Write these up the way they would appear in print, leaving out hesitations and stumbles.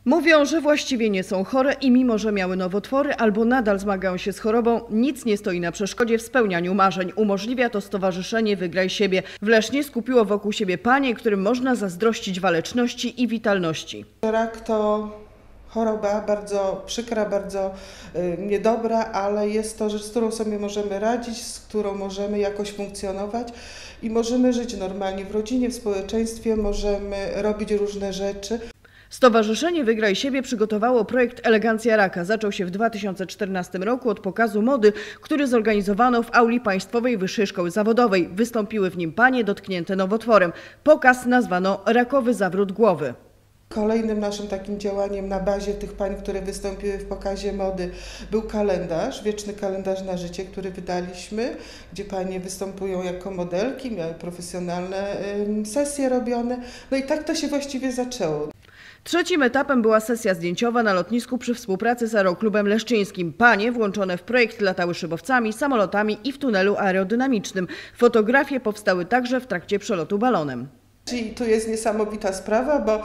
Mówią, że właściwie nie są chore i mimo, że miały nowotwory albo nadal zmagają się z chorobą, nic nie stoi na przeszkodzie w spełnianiu marzeń. Umożliwia to Stowarzyszenie Wygraj Siebie. W Lesznie skupiło wokół siebie panie, którym można zazdrościć waleczności i witalności. Rak to choroba bardzo przykra, bardzo niedobra, ale jest to rzecz, z którą sobie możemy radzić, z którą możemy jakoś funkcjonować i możemy żyć normalnie w rodzinie, w społeczeństwie, możemy robić różne rzeczy. Stowarzyszenie Wygraj Siebie przygotowało projekt Elegancja Raka. Zaczął się w 2014 roku od pokazu mody, który zorganizowano w auli Państwowej Wyższej Szkoły Zawodowej. Wystąpiły w nim panie dotknięte nowotworem. Pokaz nazwano Rakowy zawrót głowy. Kolejnym naszym takim działaniem na bazie tych pań, które wystąpiły w pokazie mody, był kalendarz, wieczny kalendarz na życie, który wydaliśmy, gdzie panie występują jako modelki, miały profesjonalne sesje robione. No i tak to się właściwie zaczęło. Trzecim etapem była sesja zdjęciowa na lotnisku przy współpracy z Aeroklubem Leszczyńskim. Panie włączone w projekt latały szybowcami, samolotami i w tunelu aerodynamicznym. Fotografie powstały także w trakcie przelotu balonem. I tu jest niesamowita sprawa, bo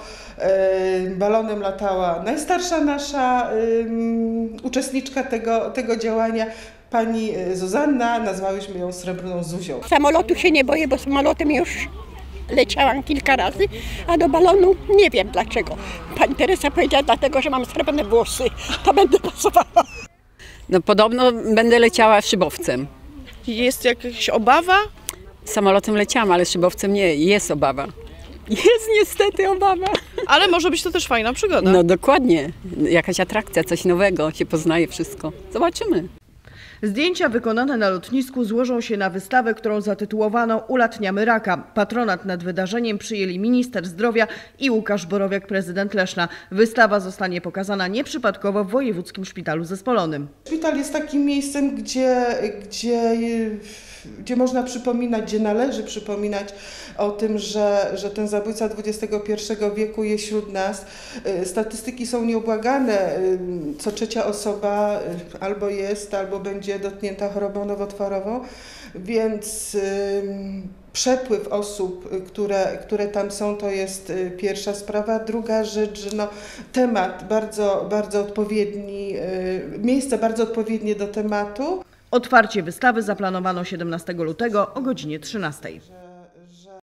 balonem latała najstarsza nasza uczestniczka tego działania, pani Zuzanna, nazwałyśmy ją Srebrną Zuzią. Samolotu się nie boję, bo samolotem już leciałam kilka razy, a do balonu nie wiem dlaczego. Pani Teresa powiedziała, dlatego, że mam srebrne włosy, to będę pasowała. No podobno będę leciała szybowcem. Jest jakaś obawa? Samolotem leciałam, ale szybowcem nie, jest obawa. Jest niestety obawa. Ale może być to też fajna przygoda. No dokładnie, jakaś atrakcja, coś nowego, się poznaje wszystko. Zobaczymy. Zdjęcia wykonane na lotnisku złożą się na wystawę, którą zatytułowano Ulatniamy raka. Patronat nad wydarzeniem przyjęli minister zdrowia i Łukasz Borowiak, prezydent Leszna. Wystawa zostanie pokazana nieprzypadkowo w Wojewódzkim Szpitalu Zespolonym. Szpital jest takim miejscem, gdzie można przypominać, gdzie należy przypominać o tym, że ten zabójca XXI wieku jest wśród nas. Statystyki są nieubłagane. Co trzecia osoba albo jest, albo będzie dotknięta chorobą nowotworową, więc przepływ osób, które tam są, to jest pierwsza sprawa. Druga rzecz, że temat bardzo odpowiedni, miejsce bardzo odpowiednie do tematu. Otwarcie wystawy zaplanowano 17 lutego o godzinie 13.